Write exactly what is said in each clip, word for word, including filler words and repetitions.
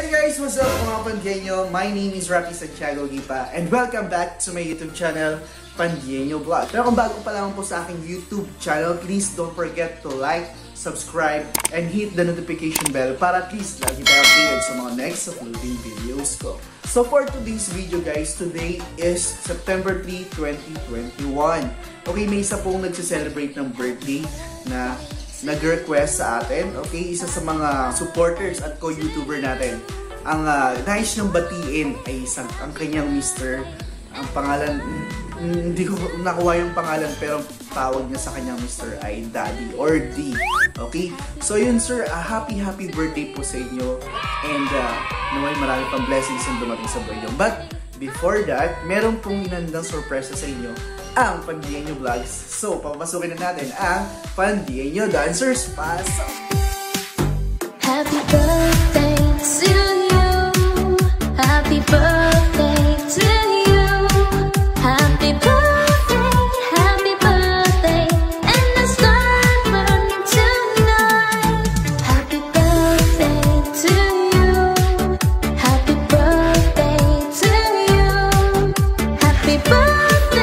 Hey guys, what's up mga Pandyenyo? My name is Rafi Santiago Gipa and welcome back to my YouTube channel, Pandyenyo Vlog. Pero kung bago pa lang po sa aking YouTube channel, please don't forget to like, subscribe, and hit the notification bell para at least lagi tayo updated sa mga next uploading videos ko. So for today's video guys, today is September third, twenty twenty-one. Okay, may isa pong nagsiselebrate ng birthday na nag-request sa atin. Okay, isa sa mga supporters at co-YouTuber natin. Ang uh, nais niyang batiin ay isang, ang kanyang mister. Ang pangalan, hindi ko nakuha yung pangalan pero tawag niya sa kanyang mister ay Daddy or D. Okay, so yun sir, uh, happy happy birthday po sa inyo. And uh, naway marami pang blessings ang dumating sa buhay niyo. But before that, meron pong inandang sorpresa sa inyo ang Pandyenyo Vlogs. So, papasukin na natin ang Pandyenyo Dancers Pasok! Happy birthday to you. Happy birthday to you. Happy birthday, happy birthday. And the stars burning tonight. Happy birthday to you. Happy birthday to you. Happy birthday.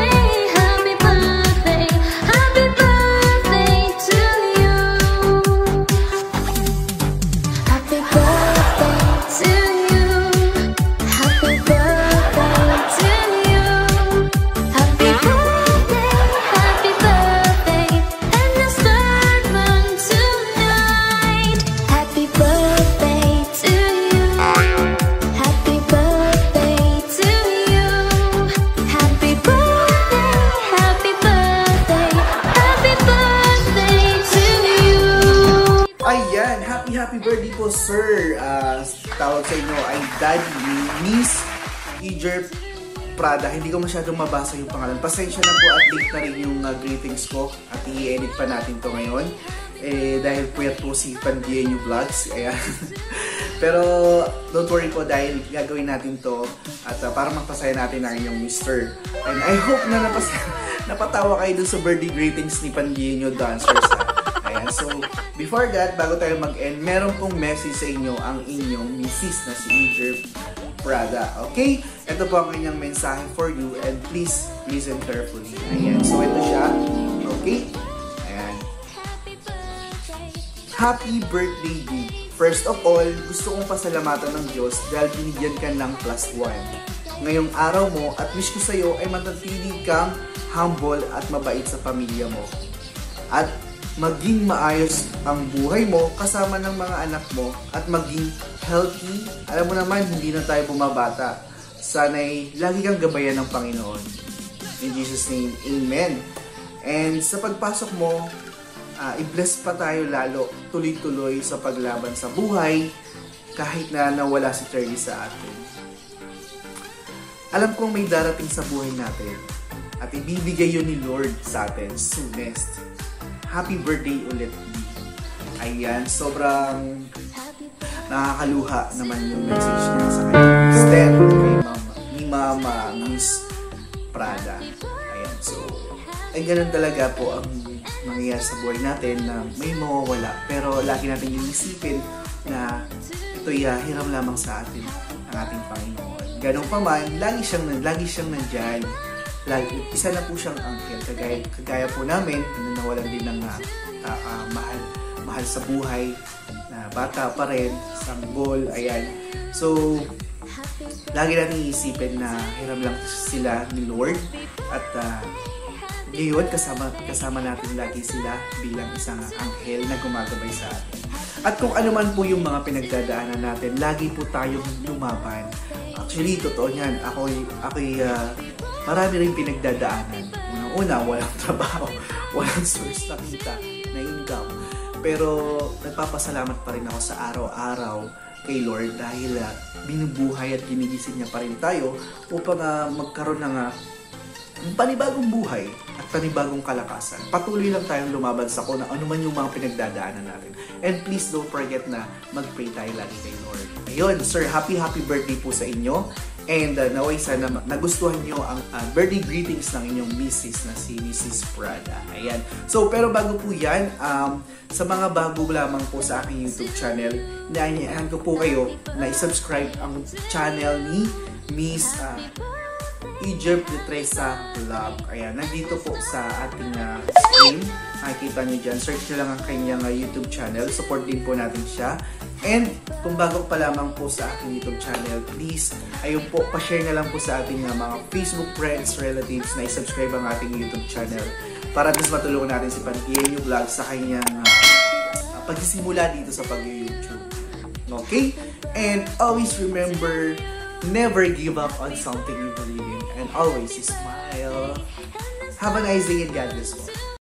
Happy birthday po sir. Uh, tawag sa inyo ay Daddy ni Miss Eger Prada. Hindi ko masyadong mabasa yung pangalan. Pasensya na po at late na rin yung uh, greetings ko. At i-edit pa natin to ngayon. Eh, dahil puyat po si Pandyenyo Vlogs. Ayan. Pero don't worry po dahil gagawin natin to. At uh, para magpasaya natin ang inyong mister. And I hope na napasaya, napatawa kayo dun sa birthday greetings ni Pandyenyo Dancers. Ayan, so before that, bago tayo mag-end, meron pong message sa inyo ang inyong missus na si Eger Prada. Okay? Ito po ang kanyang mensahe for you and please listen carefully. Ayan, so ito siya. Okay? Ayan. Happy birthday, D. First of all, gusto kong pasalamatan ng Diyos dahil binigyan ka ng plus one. Ngayong araw mo at wish ko sa'yo ay manatili kang humble at mabait sa pamilya mo. At maging maayos ang buhay mo kasama ng mga anak mo at maging healthy. Alam mo naman, hindi na tayo bumabata. Sana'y lagi kang gabayan ng Panginoon. In Jesus' name, Amen. And sa pagpasok mo, uh, i-bless pa tayo lalo, tuloy-tuloy sa paglaban sa buhay kahit na nawala si Charlie sa atin. Alam kong may darating sa buhay natin at ibibigay yun ni Lord sa atin soonest. Happy birthday ulit. Ayan, sobrang nakakaluha naman yung message niya sa kanya. Instead, kay Mama, ni Mama Miss Prada. Ayan, so, ay ganun talaga po ang mangyayari sa buhay natin na may mawawala. Pero lagi natin iisipin na ito'y uh, hiram lamang sa atin, ang ating Panginoon. Ganun pa man, lagi siyang, lagi siyang nandyan. Lagi, isa na po siyang uncle, kagaya, kagaya po namin, na nawalan din ng uh, uh, mahal, mahal sa buhay, na bata pa rin, sanggol, ayan. So, lagi natin iisipin na hiram lang sila ni Lord, at uh, ngayon kasama, kasama natin lagi sila bilang isang anghel na gumagabay sa atin. At kung ano man po yung mga pinagdadaanan natin, lagi po tayong lumaban. Actually, totoo niyan, ako'y, ako'y uh, marami rin pinagdadaanan. Unang-una, walang trabaho, walang source na kita, na income. Pero nagpapasalamat pa rin ako sa araw-araw kay Lord dahil uh, binubuhay at ginigising niya pa rin tayo upang uh, magkaroon ng uh, panibagong buhay at panibagong kalakasan. Patuloy lang tayong lumaban sa kung ano man yung mga pinagdadaanan natin. And please don't forget na mag-pray tayo lagi kay Lord. Ayun, sir, happy happy birthday po sa inyo. And uh, naway sana nagustuhan nyo ang uh, birthday greetings ng inyong misis na si Missus Prada. Ayan. So, pero bago po yan, um, sa mga bago lamang po sa aking YouTube channel, inaanyayahan ko po kayo na i-subscribe ang channel ni Miss uh, Egypt Teresa Vlog. Ayan, nandito po sa ating uh, screen. Nakikita nyo dyan. Search nyo lang ang kanyang uh, YouTube channel. Support din po natin siya. And kung bago pa lamang po sa aking YouTube channel, please, ayun po, pa-share na lang po sa ating uh, mga Facebook friends, relatives na i-subscribe ang ating YouTube channel para mas matulungan natin si Pantienyo Vlog sa kanyang uh, uh, pagsisimula dito sa pag-YouTube. Okay? And always remember, never give up on something you believe in and always smile. Have a nice day and God bless po.